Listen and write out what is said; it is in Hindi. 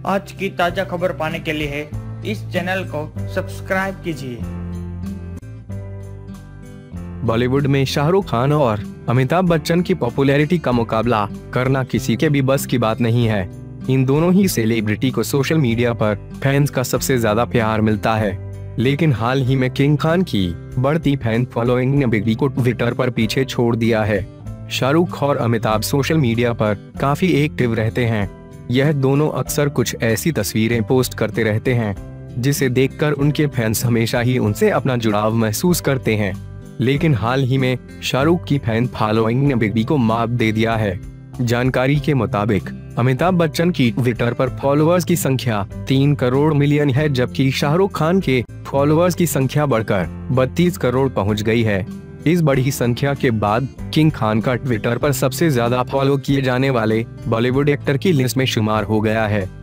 आज की ताजा खबर पाने के लिए इस चैनल को सब्सक्राइब कीजिए। बॉलीवुड में शाहरुख खान और अमिताभ बच्चन की पॉपुलैरिटी का मुकाबला करना किसी के भी बस की बात नहीं है। इन दोनों ही सेलिब्रिटी को सोशल मीडिया पर फैंस का सबसे ज्यादा प्यार मिलता है। लेकिन हाल ही में किंग खान की बढ़ती फैन फॉलोइंग ने बिग बी को ट्विटर पर पीछे छोड़ दिया है। शाहरुख और अमिताभ सोशल मीडिया पर काफी एक्टिव रहते हैं। यह दोनों अक्सर कुछ ऐसी तस्वीरें पोस्ट करते रहते हैं जिसे देखकर उनके फैंस हमेशा ही उनसे अपना जुड़ाव महसूस करते हैं। लेकिन हाल ही में शाहरुख की फैन फॉलोइंग ने बिग बी को मात दे दिया है। जानकारी के मुताबिक अमिताभ बच्चन की ट्विटर पर फॉलोअर्स की संख्या 3 करोड़ मिलियन है, जबकि शाहरुख खान के फॉलोअर्स की संख्या बढ़कर 32 करोड़ पहुंच गई है। इस बड़ी संख्या के बाद किंग खान का ट्विटर पर सबसे ज्यादा फॉलो किए जाने वाले बॉलीवुड एक्टर की लिस्ट में शुमार हो गया है।